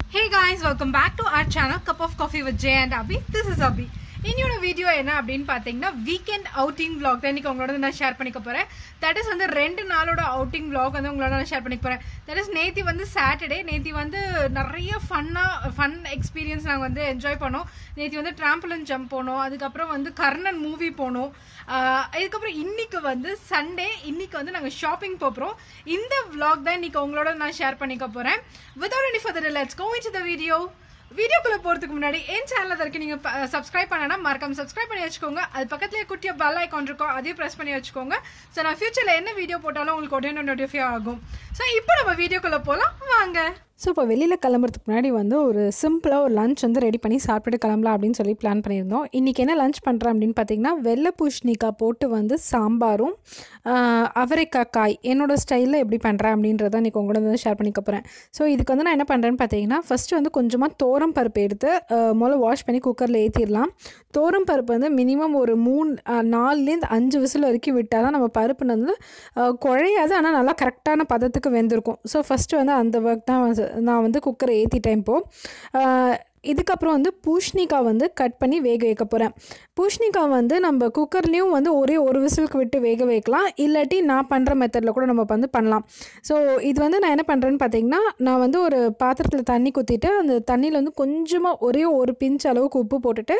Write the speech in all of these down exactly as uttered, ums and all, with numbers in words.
Hey guys, welcome back to our channel Cup of Coffee with Jay and Abhi. This is Abhi. இன்னோட video என்ன அப்படினு பாத்தீங்கன்னா weekend outing vlog தான் இன்னைக்கு உங்களோட நான் ஷேர் பண்ணிக்க போறேன். தட் இஸ் வந்து ரெண்டு நாளோட அவுட்டிங் vlog வந்து உங்களோட நான் ஷேர் பண்ணிக்க போறேன். தட் இஸ் நேத்தி வந்து சாட்டர்டே நேத்தி வந்து நிறைய ஃபன்னா ஃபன் எக்ஸ்பீரியன்ஸ் நாங்க வந்து என்ஜாய் பண்ணோம். நேத்தி வந்து டிராம்பலின் ஜம்ப் போனோம். அதுக்கு அப்புறம் வந்து கர்ணன் மூவி போனோம். அதுக்கு அப்புறம் இன்னைக்கு வந்து சண்டே இன்னைக்கு வந்து நாங்க ஷாப்பிங் போறோம். இந்த vlog தான் இன்னைக்கு உங்களோட நான் ஷேர் பண்ணிக்க போறேன். Without any further ado, let's go into the video. வீடியோக்குள்ள போறதுக்கு முன்னாடி என் சேனல்ல இருக்க நீங்க சப்ஸ்கிரைப் பண்ணனா மறக்காம சப்ஸ்கிரைப் பண்ணி வச்சுக்கோங்க. அது பக்கத்துலயே குட்டியா பெல் ஐகான் இருக்கும், அதையும் பிரஸ் பண்ணி வச்சுக்கோங்க. சோ நான் ஃபியூச்சர்ல என்ன வீடியோ போட்டாலும் உங்களுக்கு உடனே நோட்டிஃபை ஆகும். சோ இப்போ நம்ம வீடியோக்குள்ள போலாம் வாங்க. ஸோ இப்போ வெளியில் கிளம்புறதுக்கு முன்னாடி வந்து ஒரு சிம்பிளாக ஒரு லஞ்ச் வந்து ரெடி பண்ணி சாப்பிட்டு கிளம்பலாம் அப்படின்னு சொல்லி பிளான் பண்ணியிருந்தோம். இன்றைக்கி என்ன லஞ்ச் பண்ணுறேன் அப்படின்னு பார்த்தீங்கன்னா வெள்ளை பூஷணிக்காய் போட்டு வந்து சாம்பாரும் அவரைக்காய் காய் என்னோடய ஸ்டைலில் எப்படி பண்ணுறேன் அப்படின்றத இன்றைக்கி உங்களோட வந்து ஷேர் பண்ணிக்க போகிறேன். ஸோ இதுக்கு வந்து நான் என்ன பண்ணுறேன்னு பார்த்தீங்கன்னா ஃபஸ்ட்டு வந்து கொஞ்சமாக தோரம் பருப்பு எடுத்து முதல்ல வாஷ் பண்ணி குக்கரில் ஏற்றிடலாம். தோரம் பருப்பு வந்து மினிமம் ஒரு மூணு நாலுலேருந்து அஞ்சு விசில் வரைக்கும் விட்டால் தான் நம்ம பருப்பு வந்து குழையாது, ஆனால் நல்லா கரெக்டான பதத்துக்கு வெந்திருக்கும். ஸோ ஃபஸ்ட்டு வந்து அந்த ஒர்க் தான் நான் வந்து குக்கரை ஏற்றிட்டேன். இப்போது இதுக்கப்புறம் வந்து பூஷணிக்காய் வந்து கட் பண்ணி வேக வைக்க போகிறேன். பூஷணிக்காய் வந்து நம்ம குக்கர்லேயும் வந்து ஒரே ஒரு விசிலுக்கு விட்டு வேக வைக்கலாம், இல்லாட்டி நான் பண்ணுற மெத்தடில் கூட நம்ம வந்து பண்ணலாம். ஸோ இது வந்து நான் என்ன பண்ணுறேன்னு பார்த்தீங்கன்னா நான் வந்து ஒரு பாத்திரத்தில் தண்ணி ஊற்றிட்டு அந்த தண்ணியில் வந்து கொஞ்சமாக ஒரே ஒரு பிஞ்ச் அளவுக்கு உப்பு போட்டுட்டு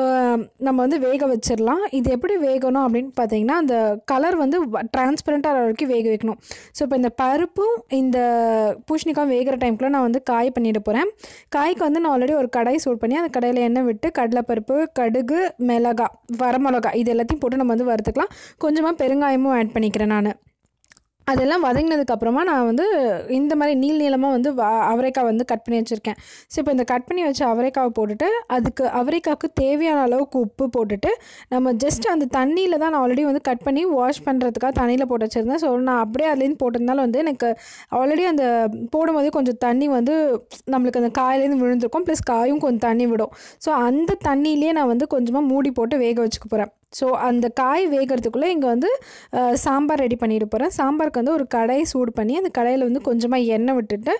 நம்ம வந்து வேக வச்சிடலாம். இது எப்படி வேகணும் அப்படின்னு பார்த்தீங்கன்னா அந்த கலர் வந்து டிரான்ஸ்பரண்ட்டாக வரைக்கும் வேக வைக்கணும். ஸோ இப்போ இந்த பருப்பும் இந்த பூஷணிக்காய் வேகிற டைமுக்குள்ளே நான் வந்து காய் பண்ணிட்டு போகிறேன். காய்க்கு வந்து நான் ஆல்ரெடி ஒரு கடாய் சூட் பண்ணி அந்த கடாயில் எண்ணெய் விட்டு கடலைப்பருப்பு, கடுகு, மிளகா, வரமிளகா இது எல்லாத்தையும் போட்டு நம்ம வந்து வறுத்துக்கலாம். கொஞ்சமாக பெருங்காயமும் ஆட் பண்ணிக்கிறேன். நான் அதெல்லாம் வதங்கினதுக்கப்புறமா நான் வந்து இந்த மாதிரி நீள் நீளமாக வந்து அவரைக்காய் வந்து கட் பண்ணி வச்சுருக்கேன். ஸோ இப்போ இந்த கட் பண்ணி வச்ச அவரைக்காவை போட்டுட்டு அதுக்கு அவரைக்காய்க்கு தேவையான அளவுக்கு உப்பு போட்டுட்டு நம்ம ஜஸ்ட் அந்த தண்ணியில் தான் நான் ஆல்ரெடி வந்து கட் பண்ணி வாஷ் பண்ணுறதுக்காக தண்ணியில் போட்டு வச்சுருந்தேன். ஸோ நான் அப்படியே அதுலேருந்து போட்டதுனால வந்து எனக்கு ஆல்ரெடி அந்த போடும்போது கொஞ்சம் தண்ணி வந்து நம்மளுக்கு அந்த காயிலேருந்து விழுந்திருக்கும், ப்ளஸ் காயும் கொஞ்சம் தண்ணி விடும். ஸோ அந்த தண்ணியிலே நான் வந்து கொஞ்சமாக மூடி போட்டு வேக வச்சுக்க போகிறேன். ஸோ அந்த காய் வேகிறதுக்குள்ளே இங்கே வந்து சாம்பார் ரெடி பண்ணிட்டு போகிறேன். சாம்பாருக்கு வந்து ஒரு கடாய் சூடு பண்ணி அந்த கடாயில் வந்து கொஞ்சமாக எண்ணெய் விட்டுட்டு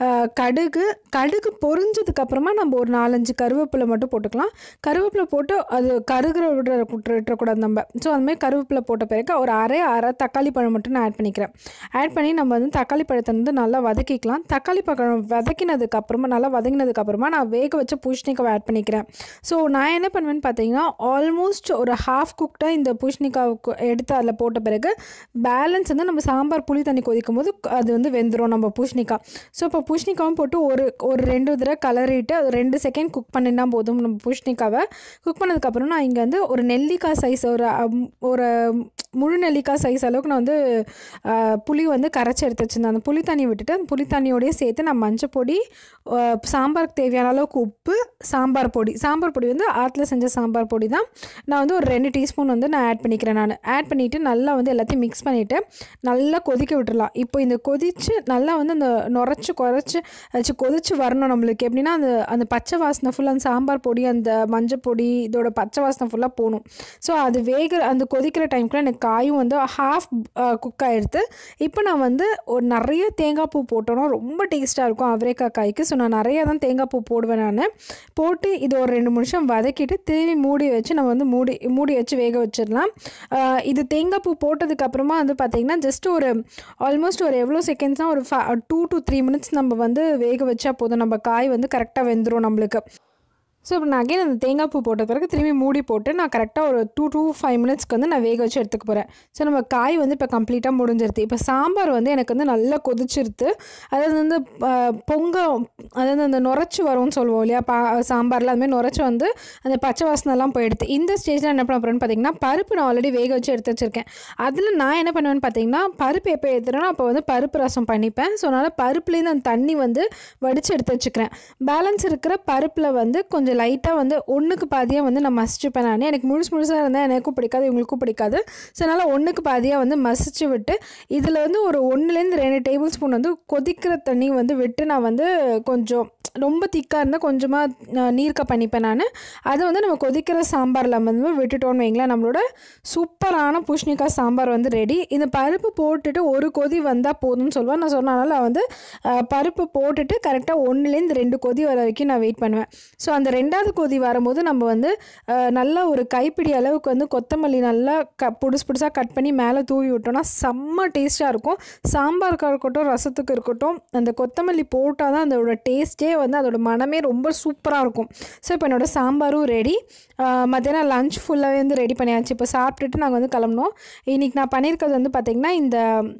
கடுகு கடுகு பொரிஞ்சதுக்கப்புறமா நம்ம ஒரு நாலஞ்சு கருவேப்பிலை மட்டும் போட்டுக்கலாம். கருவேப்பிலை போட்டு அது கருகிற விட விட்டுறக்கூடாது நம்ம. ஸோ அதுமாதிரி கருவேப்பிலை போட்ட பிறகு ஒரு அரை அரை தக்காளி பழம் மட்டும் நான் ஆட் பண்ணிக்கிறேன். ஆட் பண்ணி நம்ம வந்து தக்காளி பழத்தை வந்து நல்லா வதக்கிக்கலாம். தக்காளி பழம் வதக்கினதுக்கப்புறமா நல்லா வதங்கினதுக்கப்புறமா நான் வேக வச்ச பூஷணிக்காவை ஆட் பண்ணிக்கிறேன். ஸோ நான் என்ன பண்ணுவேன்னு பார்த்தீங்கன்னா ஆல்மோஸ்ட் ஒரு ஹாஃப் ஆஃப் குக்டாக இந்த பூஷணிக்காவுக்கு எடுத்து அதில் போட்ட பிறகு பேலன்ஸ் வந்து நம்ம சாம்பார் புளி தண்ணி கொதிக்கும் போது அது வந்து வெந்துடும் நம்ம பூஷணிக்காய். ஸோ இப்போ பூஷணிக்காவும் போட்டு ஒரு ஒரு ரெண்டு தடவை கலரிட்டு அது ரெண்டு செகண்ட் குக் பண்ணினா போதும். நம்ம பூஷணிக்காவை குக் பண்ணதுக்கப்புறம் நான் இங்கே வந்து ஒரு நெல்லிக்காய் சைஸ் ஒரு ஒரு முழு நெல்லிக்காய் சைஸ் அளவுக்கு நான் வந்து புளி வந்து கரைச்சி எடுத்து வச்சுருந்தேன். அந்த புளி தண்ணி விட்டுட்டு அந்த புளி தண்ணியோடய சேர்த்து நான் மஞ்சள் பொடி, சாம்பாருக்கு தேவையான அளவுக்கு உப்பு, சாம்பார் பொடி சாம்பார் பொடி வந்து ஆற்றுல செஞ்ச சாம்பார் பொடி தான் நான் வந்து ஒரு ரெண்டு டீஸ்பூன் வந்து நான் ஆட் பண்ணிக்கிறேன். நான் ஆட் பண்ணிவிட்டு நல்லா வந்து எல்லாத்தையும் மிக்ஸ் பண்ணிவிட்டு நல்லா கொதிக்க விட்டுடலாம். இப்போ இந்த கொதித்து நல்லா வந்து அந்த நுரைச்சி குறைச்சி வச்சு கொதித்து வரணும். நம்மளுக்கு எப்படின்னா அந்த அந்த பச்சை வாசனை ஃபுல்லாக அந்த சாம்பார் பொடி அந்த மஞ்சள் பொடி இதோட பச்சை வாசனை ஃபுல்லாக போகணும். ஸோ அது வேக அந்த கொதிக்கிற டைமுக்குள்ள எனக்கு காயும் வந்து ஹாஃப் குக் ஆகிடுது. இப்போ நான் வந்து ஒரு நிறைய தேங்காய் பூ போட்டோன்னா ரொம்ப டேஸ்ட்டாக இருக்கும் அவரைக்காய் காய்க்கு. ஸோ நான் நிறையா தான் தேங்காய் பூ போடுவேன். நான் போட்டு இது ஒரு ரெண்டு நிமிஷம் வதக்கிட்டு திரும்பி மூடி வச்சு நம்ம வந்து மூடி மூடி வச்சு வேக வச்சிடலாம். இது தேங்காய் பூ போட்டதுக்கப்புறமா வந்து பார்த்திங்கன்னா ஜஸ்ட் ஒரு ஆல்மோஸ்ட் ஒரு எவ்வளோ செகண்ட்ஸ்னால் ஒரு ஃப டூ டு த்ரீ மினிட்ஸ் நம்ம வந்து வேக வச்சா போதும். நம்ம காய் வந்து கரெக்டாக வெந்துடும் நம்மளுக்கு. ஸோ இப்போ நான் அகைன் அந்த தேங்காய் பூ போட்ட பிறகு திரும்பி மூடி போட்டு நான் கரெக்டாக ஒரு டூ டூ ஃபைவ் மினிட்ஸ்க்கு வந்து நான் வேக வச்சு எடுத்துக்க போகிறேன். ஸோ நம்ம காய் வந்து இப்போ கம்ப்ளீட்டாக முடிஞ்சிருது. இப்போ சாம்பார் வந்து எனக்கு வந்து நல்லா கொதிச்சிருது. அதாவது வந்து பொங்க அதாவது அந்த நுரைச்சி வரும்னு சொல்லுவோம் இல்லையா பா சாம்பாரில் அதுமாதிரி நுரைச்சி வந்து அந்த பச்சை வாசனைலாம் போயிடுது. இந்த ஸ்டேஜில் என்ன பண்ண போகிறேன்னு பார்த்தீங்கன்னா பருப்பு நான் ஆல்ரெடி வேக வச்சு எடுத்து வச்சுருக்கேன். அதில் நான் என்ன பண்ணுவேன்னு பார்த்தீங்கன்னா பருப்பு எப்போ ஏற்றுறேன்னா அப்போ வந்து பருப்பு ரசம் பண்ணிப்பேன். ஸோ அதனால் பருப்புலேருந்து அந்த தண்ணி வந்து வடித்து எடுத்து வச்சுக்கிறேன். பேலன்ஸ் இருக்கிற பருப்பில் வந்து கொஞ்சம் லைட்டாக வந்து ஒன்றுக்கு பாதியாக வந்து நான் மசிச்சுப்பேன். நான் எனக்கு முழுசு முழுசாக இருந்தால் எனக்கும் பிடிக்காது, இவங்களுக்கும் பிடிக்காது. ஸோ அதனால் ஒன்றுக்கு பாதியாக வந்து மசிச்சு விட்டு இதில் வந்து ஒரு ஒன்றுலேருந்து ரெண்டு டேபிள் ஸ்பூன் வந்து கொதிக்கிற தண்ணி வந்து விட்டு நான் வந்து கொஞ்சம் ரொம்ப திக்காக இருந்தால் கொஞ்சமாக நீர்க்க பண்ணிப்பேன் நான். அதை வந்து நம்ம கொதிக்கிற சாம்பாரில் வந்து விட்டுட்டோன்னு வைங்களேன், நம்மளோட சூப்பரான பூசணிக்காய் சாம்பார் வந்து ரெடி. இந்த பருப்பு போட்டுட்டு ஒரு கொதி வந்தால் போதும்னு சொல்லுவேன். நான் சொன்னனால வந்து பருப்பு போட்டுட்டு கரெக்டாக ஒன்றுலேருந்து ரெண்டு கொதி வர வரைக்கும் நான் வெயிட் பண்ணுவேன். ஸோ அந்த ரெண்டாவது கொதி வரும்போது நம்ம வந்து நல்லா ஒரு கைப்பிடி அளவுக்கு வந்து கொத்தமல்லி நல்லா க புதுசு புதுசாக கட் பண்ணி மேலே தூவி விட்டோம்னா செம்ம டேஸ்ட்டாக இருக்கும். சாம்பாருக்கு இருக்கட்டும், ரசத்துக்கு இருக்கட்டும், அந்த கொத்தமல்லி போட்டால் தான் அதோட டேஸ்ட்டே வந்து அதோட மனமே ரொம்ப சூப்பராக இருக்கும். ஸோ இப்போ என்னோடய சாம்பாரும் ரெடி. மத்தியானம் லஞ்ச் ஃபுல்லாகவே வந்து ரெடி பண்ணியாச்சு. இப்போ சாப்பிட்டுட்டு நாங்கள் வந்து கிளம்புனோம். இன்றைக்கி நான் பண்ணியிருக்கிறது வந்து பார்த்திங்கன்னா இந்த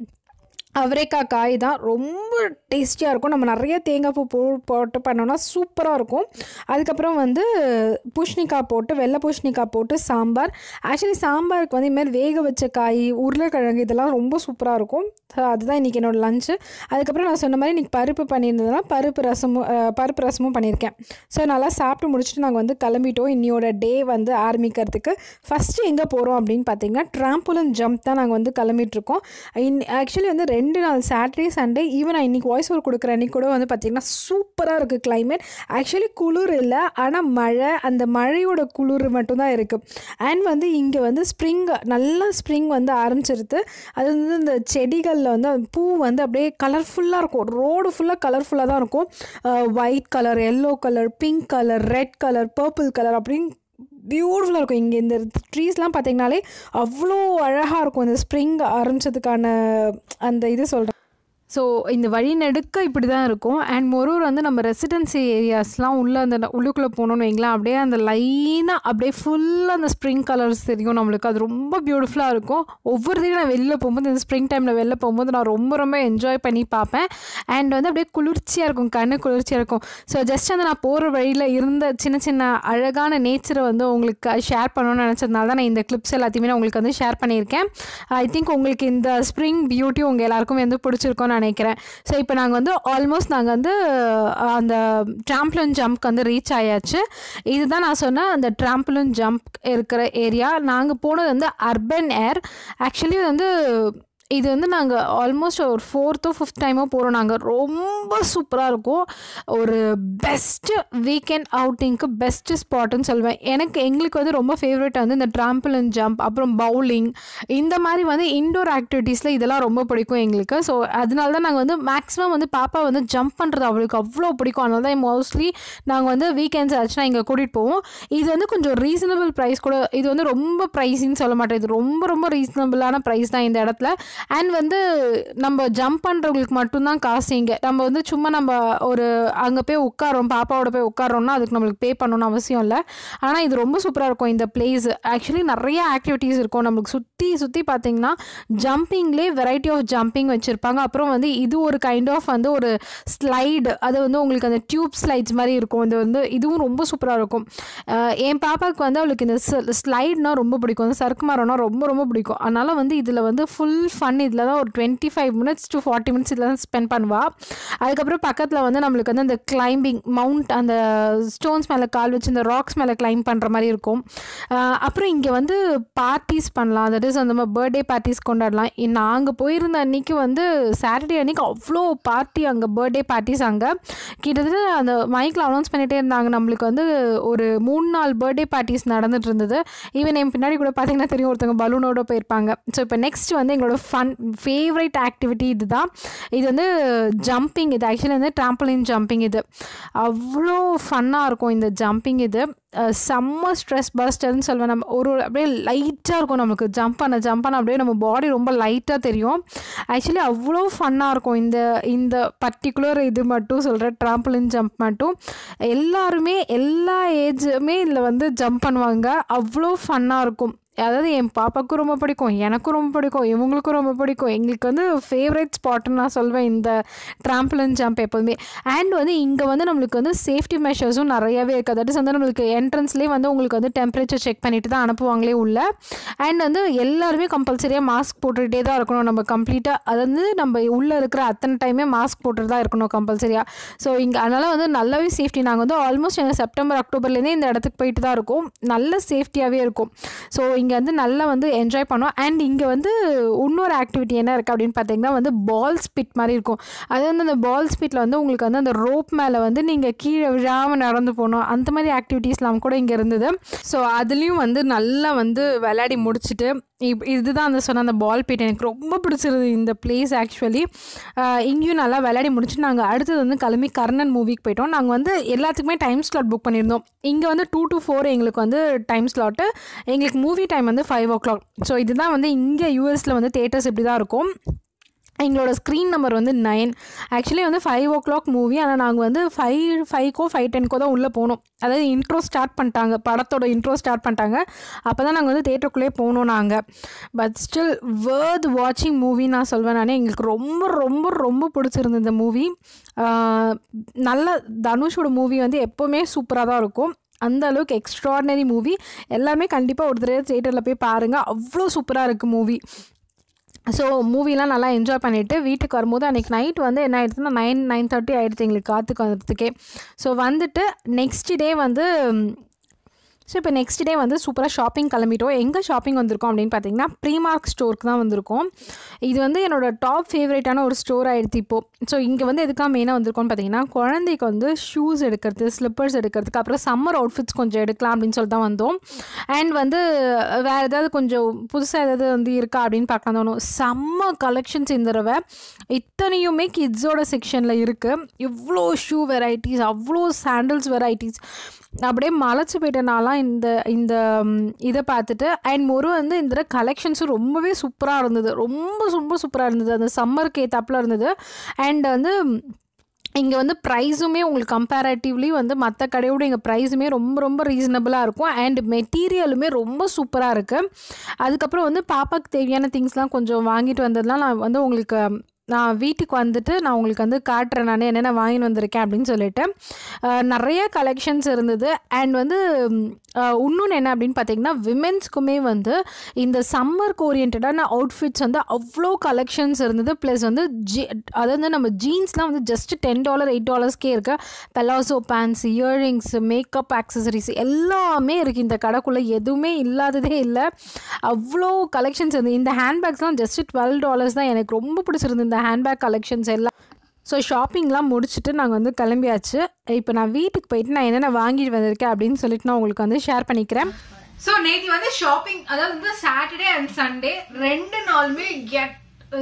அவரைக்காய் காய் தான். ரொம்ப டேஸ்டியாக இருக்கும். நம்ம நிறைய தேங்காய் பூ போ போட்டு பண்ணோன்னா சூப்பராக இருக்கும். அதுக்கப்புறம் வந்து பூசணிக்காய் போட்டு வெள்ளை பூசணிக்காய் போட்டு சாம்பார். ஆக்சுவலி சாம்பாருக்கு வந்து இதுமாதிரி வேக வச்ச காய், உருளைக்கிழங்கு இதெல்லாம் ரொம்ப சூப்பராக இருக்கும். ஸோ அதுதான் இன்றைக்கி என்னோடய லஞ்சு. அதுக்கப்புறம் நான் சொன்ன மாதிரி இன்றைக்கி பருப்பு பண்ணியிருந்ததுனா பருப்பு ரசமும் பருப்பு ரசமும் பண்ணியிருக்கேன். ஸோ நல்லா சாப்பிட்டு முடிச்சுட்டு நாங்கள் வந்து கிளம்பிட்டோம் இன்னியோட டே வந்து ஆரம்பிக்கிறதுக்கு. ஃபஸ்ட்டு எங்கே போகிறோம் அப்படின்னு பார்த்தீங்கன்னா ட்ராம்புலன் ஜம்ப் தான் நாங்கள் வந்து கிளம்பிட்டுருக்கோம். இன் ஆக்சுவலி வந்து ரெண்டு ரெண்டு நாள் சாட்டர்டே சண்டே ஈவன் நான் இன்றைக்கி வாய்ஸ் ஓவர் கொடுக்குற அன்றைக்கி கூட வந்து பார்த்திங்கன்னா சூப்பராக இருக்குது கிளைமேட். ஆக்சுவலி குளிர் இல்லை, ஆனால் மழை, அந்த மழையோட குளிர் மட்டும்தான் இருக்குது. அண்ட் வந்து இங்கே வந்து ஸ்ப்ரிங் நல்லா ஸ்ப்ரிங் வந்து ஆரம்பிச்சிருது. அது வந்து இந்த செடிகளில் வந்து பூ வந்து அப்படியே கலர்ஃபுல்லாக இருக்கும். ரோடு ஃபுல்லாக கலர்ஃபுல்லாக தான் இருக்கும். White colour, yellow colour, pink colour, red colour, purple colour அப்படின்னு பியூட்டிஃபுல்லாக இருக்கும். இங்கே இந்த ட்ரீஸ்லாம் பார்த்திங்கனாலே அவ்வளோ அழகாக இருக்கும். இந்த ஸ்ப்ரிங் ஆரம்பித்ததுக்கான அந்த இது சொல்கிறேன். ஸோ இந்த வழி நெடுக்க இப்படி தான் இருக்கும். அண்ட் மொரூர் வந்து நம்ம ரெசிடென்சி ஏரியாஸ்லாம் உள்ளே அந்த உள்ளுக்குள்ளே போகணுன்னு வைங்களேன், அப்படியே அந்த லைனாக அப்படியே ஃபுல்லாக அந்த ஸ்ப்ரிங் கலர்ஸ் தெரியும் நம்மளுக்கு. அது ரொம்ப பியூட்டிஃபுல்லாக இருக்கும். ஒவ்வொரு தடவை நான் வெளியில் போகும்போது இந்த ஸ்ப்ரிங் டைமில் வெளில போகும்போது நான் ரொம்ப ரொம்ப என்ஜாய் பண்ணி பார்ப்பேன். அண்ட் வந்து அப்படியே குளிர்ச்சியாக இருக்கும், கண்ணு குளிர்ச்சியாக இருக்கும். ஸோ ஜஸ்ட் வந்து நான் போகிற வழியில் இருந்த சின்ன சின்ன அழகான நேச்சரை வந்து உங்களுக்கு ஷேர் பண்ணணும்னு நினச்சதுனால தான் நான் இந்த கிளிப்ஸ் எல்லாத்தையுமே நான் உங்களுக்கு வந்து ஷேர் பண்ணியிருக்கேன். ஐ திங்க் உங்களுக்கு இந்த ஸ்ப்ரிங் பியூட்டி உங்கள் எல்லாருக்கும் வந்து பிடிச்சிருக்கோன்னு நினைக்கிறேன். ஸோ இப்போ நாங்கள் வந்து ஆல்மோஸ்ட் நாங்கள் வந்து அந்த ட்ராம்புலின் ஜம்ப்க்கு வந்து ரீச் ஆயாச்சு. இதுதான் நான் சொன்னேன் அந்த ட்ராம்புலின் ஜம்ப் இருக்கிற ஏரியா. நாங்கள் போனது வந்து அர்பன் ஏர். ஆக்சுவலி வந்து இது வந்து நாங்கள் ஆல்மோஸ்ட் ஒரு ஃபோர்த்தோ ஃபிஃப்த் டைமோ போகிறோம். நாங்கள் ரொம்ப சூப்பராக இருக்கும். ஒரு பெஸ்ட்டு வீக்கெண்ட் அவுட்டிங்க்கு பெஸ்ட்டு ஸ்பாட்டுன்னு சொல்லுவேன். எனக்கு எங்களுக்கு வந்து ரொம்ப ஃபேவரட் வந்து இந்த ட்ராம்புலின் ஜம்ப், அப்புறம் பவுலிங், இந்த மாதிரி வந்து இன்டோர் ஆக்டிவிட்டீஸில் இதெல்லாம் ரொம்ப பிடிக்கும் எங்களுக்கு. ஸோ அதனால தான் நாங்கள் வந்து மேக்ஸிமம் வந்து பாப்பா வந்து ஜம்ப் பண்ணுறது அவளுக்கு அவ்வளோ பிடிக்கும். அதனால தான் மோஸ்ட்லி நாங்கள் வந்து வீக்கெண்ட்ஸ் ஆச்சுன்னா இங்கே கூட்டிகிட்டு போவோம். இது வந்து கொஞ்சம் ரீசனபிள் ப்ரைஸ் கூட. இது வந்து ரொம்ப ப்ரைஸின்னு சொல்ல மாட்டேன், இது ரொம்ப ரொம்ப ரீசனபிளான ப்ரைஸ் தான் இந்த இடத்துல. அண்ட் வந்து நம்ம ஜம்ப் பண்ணுறவங்களுக்கு மட்டும்தான் காசு. இங்கே நம்ம வந்து சும்மா நம்ம ஒரு அங்கே போய் உட்காரோம், பாப்பாவோட போய் உட்காரோம்னா அதுக்கு நம்மளுக்கு பே பண்ணணும்னு அவசியம் இல்லை. ஆனால் இது ரொம்ப சூப்பராக இருக்கும் இந்த பிளேஸ். ஆக்சுவலி நிறைய ஆக்டிவிட்டீஸ் இருக்கும். நம்மளுக்கு சுற்றி சுற்றி பார்த்திங்கன்னா ஜம்பிங்லேயே வெரைட்டி ஆஃப் ஜம்பிங் வச்சுருப்பாங்க. அப்புறம் வந்து இது ஒரு கைண்ட் ஆஃப் வந்து ஒரு ஸ்லைடு, அது வந்து உங்களுக்கு அந்த டியூப் ஸ்லைட்ஸ் மாதிரி இருக்கும். இது வந்து இதுவும் ரொம்ப சூப்பராக இருக்கும். என் பாப்பாவுக்கு வந்து அவளுக்கு இந்த ஸ்லைட்னா ரொம்ப பிடிக்கும், அந்த சறுக்கு மரம்னா ரொம்ப ரொம்ப பிடிக்கும். அதனால் வந்து இதில் வந்து ஃபுல் ஃபன் இதில் தான் ஒரு twenty five minutes to forty minutes இதில் தான் ஸ்பெண்ட் பண்ணுவாள். அதுக்கப்புறம் பக்கத்தில் வந்து நம்மளுக்கு வந்து அந்த கிளைம்பிங் மவுண்ட், அந்த ஸ்டோன்ஸ் மேலே கால் வச்சு இந்த ராக்ஸ் மேலே கிளைம் பண்ணுற மாதிரி இருக்கும். அப்புறம் இங்கே வந்து பார்ட்டிஸ் பண்ணலாம், தட் இஸ் அந்த மாதிரி பர்த்டே பார்ட்டிஸ் கொண்டாடலாம். நாங்கள் போயிருந்த அன்றைக்கி வந்து சாட்டர்டே அன்றைக்கி அவ்வளோ பார்ட்டி, அங்கே பர்த்டே பார்ட்டிஸ் அங்கே கிட்டத்தட்ட அந்த மைக்கில் அனௌன்ஸ் பண்ணிகிட்டே இருந்தாங்க. நம்மளுக்கு வந்து ஒரு மூணு நாள் பர்த்டே பார்ட்டிஸ் நடந்துட்டு இருந்தது. ஈவன் என் பின்னாடி கூட பார்த்திங்கன்னா தெரியும், ஒருத்தவங்க பலூனோட போயிருப்பாங்க. ஸோ இப்போ நெக்ஸ்ட் வந்து எங்களோட ஃபன் ஃபேவரட் ஆக்டிவிட்டி இது தான். இது வந்து ஜம்பிங். இது ஆக்சுவலி வந்து ட்ராம்பலின் ஜம்பிங். இது அவ்வளோ ஃபன்னாக இருக்கும் இந்த ஜம்பிங். இது செம்ம ஸ்ட்ரெஸ் பஸ்டர்னு சொல்லுவேன். நம்ம ஒரு அப்படியே லைட்டாக இருக்கும், நமக்கு ஜம்ப் பண்ண ஜம்ப் பண்ண அப்படியே நம்ம பாடி ரொம்ப லைட்டாக தெரியும். ஆக்சுவலி அவ்வளோ ஃபன்னாக இருக்கும் இந்த இந்த பர்டிகுலர் இது மட்டும் சொல்கிறேன், ட்ராம்பலின் ஜம்ப் மட்டும். எல்லாருமே எல்லா ஏஜுமே இதில் வந்து ஜம்ப் பண்ணுவாங்க. அவ்வளோ ஃபன்னாக இருக்கும். அதாவது என் பாப்பாவுக்கும் ரொம்ப பிடிக்கும், எனக்கும் ரொம்ப பிடிக்கும், இவங்களுக்கும் ரொம்ப பிடிக்கும். எங்களுக்கு வந்து ஃபேவரட் ஸ்பாட்டுன்னு நான் சொல்வேன் இந்த ட்ராம்பலின் ஜம்ப் எப்போதுமே. அண்ட் வந்து இங்கே வந்து நம்மளுக்கு வந்து சேஃப்டி மெஷர்ஸும் நிறையாவே இருக்குது. தட் இஸ் வந்து நம்மளுக்கு என்ட்ரன்ஸ்லேயே வந்து உங்களுக்கு வந்து டெம்பரேச்சர் செக் பண்ணிட்டு தான் அனுப்புவாங்களே உள்ள. அண்ட் வந்து எல்லாருமே கம்பல்சரியாக மாஸ்க் போட்டுக்கிட்டே தான் இருக்கணும். நம்ம கம்ப்ளீட்டாக அது வந்து நம்ம உள்ளே இருக்கிற அத்தனை டைமே மாஸ்க் போட்டுட்டு தான் இருக்கணும் கம்பல்சரியாக. ஸோ இங்கே அதனால் வந்து நல்லாவே சேஃப்டி. நாங்கள் வந்து ஆல்மோஸ்ட் எங்கள் செப்டம்பர் அக்டோபர்லேருந்தே இந்த இடத்துக்கு போயிட்டு தான் இருக்கோம். நல்ல சேஃப்டியாகவே இருக்கும். ஸோ இங்கே வந்து நல்லா வந்து என்ஜாய் பண்ணோம். அண்ட் இங்கே வந்து இன்னொரு ஆக்டிவிட்டி என்ன இருக்குது அப்படின்னு பார்த்தீங்கன்னா வந்து பால் ஸ்பிட் மாதிரி இருக்கும். அது வந்து அந்த பால் ஸ்பிட்டில் வந்து உங்களுக்கு வந்து அந்த ரோப் மேலே வந்து நீங்கள் கீழே விழாமல் நடந்து போகணும். அந்த மாதிரி ஆக்டிவிட்டீஸ்லாம் கூட இங்கே இருந்தது. ஸோ அதுலேயும் வந்து நல்லா வந்து விளையாடி முடிச்சுட்டு இப் இதுதான் அந்த சொன்ன அந்த பால் பீட் எனக்கு ரொம்ப பிடிச்சிருது இந்த பிளேஸ். ஆக்சுவலி இங்கேயும் நல்லா விளையாடி முடிச்சுட்டு நாங்கள் அடுத்தது வந்து கிளம்பி கர்ணன் மூவிக்கு போயிட்டோம். நாங்கள் வந்து எல்லாத்துக்குமே டைம் ஸ்லாட் புக் பண்ணியிருந்தோம். இங்கே வந்து டூ டு ஃபோர் எங்களுக்கு வந்து டைம் ஸ்லாட்டு. எங்களுக்கு மூவி டைம் வந்து ஃபைவ் ஓ கிளாக். ஸோ இதுதான் வந்து இங்கே யூஎஸில் வந்து தேட்டர்ஸ் இப்படி தான் இருக்கும். எங்களோட ஸ்க்ரீன் நம்பர் வந்து நைன். ஆக்சுவலி வந்து ஃபைவ் ஓ கிளாக் மூவி. ஆனால் நாங்கள் வந்து ஃபைவ் ஃபைவ்க்கோ ஃபைவ் டென்க்கோ தான் உள்ளே போனோம். அதாவது இன்ட்ரோ ஸ்டார்ட் பண்ணிட்டாங்க, படத்தோட இன்ட்ரோ ஸ்டார்ட் பண்ணிட்டாங்க. அப்போ தான் நாங்கள் வந்து தேட்டருக்குள்ளே போனோம் நாங்கள். பட் ஸ்டில் வேர்த் வாட்சிங் மூவி நான் சொல்வேன். நானே எங்களுக்கு ரொம்ப ரொம்ப ரொம்ப பிடிச்சிருந்தது இந்த மூவி. நல்ல தனுஷோட மூவி வந்து எப்போவுமே சூப்பராக தான் இருக்கும். அந்த அளவுக்கு எக்ஸ்ட்ராடினரி மூவி. எல்லாமே கண்டிப்பாக ஒரு தடவை தேட்டரில் போய் பாருங்கள். அவ்வளோ சூப்பராக இருக்குது மூவி. ஸோ மூவிலாம் நல்லா என்ஜாய் பண்ணிவிட்டு வீட்டுக்கு வரும்போது அன்றைக்கி நைட் வந்து என்ன ஆகிடுச்சுன்னா நைன் நைன் தேர்ட்டி ஆகிடுச்சு எங்களுக்கு காத்துக்கு வந்துறதுக்கே. ஸோ வந்துட்டு நெக்ஸ்ட் டே வந்து ஸோ இப்போ நெக்ஸ்ட் டே வந்து சூப்பராக ஷாப்பிங் கிளம்பிட்டோம். எங்கே ஷாப்பிங் வந்திருக்கோம் அப்படின்னு பார்த்தீங்கன்னா ப்ரீமார்க் ஸ்டோருக்கு தான் வந்திருக்கோம். இது வந்து என்னோடய டாப் ஃபேவரேட்டான ஒரு ஸ்டோர் ஆகிடுச்சு இப்போது. ஸோ இங்கே வந்து எதுக்காக மெயினாக வந்திருக்கோம்னு பார்த்தீங்கன்னா குழந்தைக்கு வந்து ஷூஸ் எடுக்கிறது, ஸ்லிப்பர்ஸ் எடுக்கிறதுக்கு, அப்புறம் சம்மர் அவுட்ஃபிட்ஸ் கொஞ்சம் எடுக்கலாம் அப்படின்னு சொல்லிட்டு தான் வந்தோம். அண்ட் வந்து வேறு ஏதாவது கொஞ்சம் புதுசாக ஏதாவது வந்து இருக்கா அப்படின்னு பார்க்கலாம் தோணும். செம்ம கலெக்ஷன்ஸ் இந்த தடவை. இத்தனையுமே கிட்ஸோட செக்ஷனில் இருக்குது. இவ்வளோ ஷூ வெரைட்டிஸ், அவ்வளோ சாண்டல்ஸ் வெரைட்டிஸ். அப்படியே மலைச்சு போயிட்டனாலாம் இந்த இந்த இதை பார்த்துட்டு. அண்ட் ஒரு வந்து இந்த கலெக்ஷன்ஸும் ரொம்பவே சூப்பராக இருந்தது. ரொம்ப ரொம்ப சூப்பராக இருந்தது. அந்த சம்மருக்கு ஏத்தாப்பில் இருந்தது. அண்ட் வந்து இங்கே வந்து ப்ரைஸுமே உங்களுக்கு கம்பேரேட்டிவ்லி வந்து மற்ற கடையோட இங்கே ப்ரைஸுமே ரொம்ப ரொம்ப ரீசனபிளாக இருக்கும். அண்ட் மெட்டீரியலுமே ரொம்ப சூப்பராக இருக்குது. அதுக்கப்புறம் வந்து பாப்பாவுக்கு தேவையான திங்ஸ்லாம் கொஞ்சம் வாங்கிட்டு வந்ததுலாம் நான் வந்து உங்களுக்கு நான் வீட்டுக்கு வந்துட்டு நான் உங்களுக்கு வந்து காட்டுறேன் நான் என்னென்ன வாங்கிட்டு வந்திருக்கேன் அப்படின்னு சொல்லிட்டு. நிறைய கலெக்ஷன்ஸ் இருந்தது. அண்ட் வந்து இன்னொன்று என்ன அப்படின்னு பார்த்தீங்கன்னா விமென்ஸ்க்குமே வந்து இந்த சம்மருக்கு ஓரியன்டான அவுட்ஃபிட்ஸ் வந்து அவ்வளோ கலெக்ஷன்ஸ் இருந்தது. ப்ளஸ் வந்து ஜீ அதாவது நம்ம ஜீன்ஸ்லாம் வந்து ஜஸ்ட் டென் டாலர் எயிட் டாலர்ஸ்க்கே இருக்குது. Palazzo pants, earrings, makeup accessories எல்லாமே இருக்குது இந்த கடைக்குள்ளே. எதுவுமே இல்லாததே இல்லை. அவ்வளோ கலெக்ஷன்ஸ் இருந்தது. இந்த ஹேண்ட்பேக்ஸ்லாம் ஜஸ்ட் டுவெல் டாலர்ஸ் தான். எனக்கு ரொம்ப பிடிச்சிருந்தது இந்த ஹேண்ட்பேக் கலெக்ஷன்ஸ் எல்லாம். ஸோ ஷாப்பிங்லாம் முடிச்சுட்டு நாங்கள் வந்து கிளம்பியாச்சு. இப்போ நான் வீட்டுக்கு போயிட்டு நான் என்னென்ன வாங்கிட்டு வந்திருக்கேன் அப்படின்னு சொல்லிட்டு நான் உங்களுக்கு வந்து ஷேர் பண்ணிக்கிறேன். ஸோ நேற்று வந்து ஷாப்பிங், அதாவது வந்து சாட்டர்டே அண்ட் சண்டே ரெண்டு நாளுமே கெட்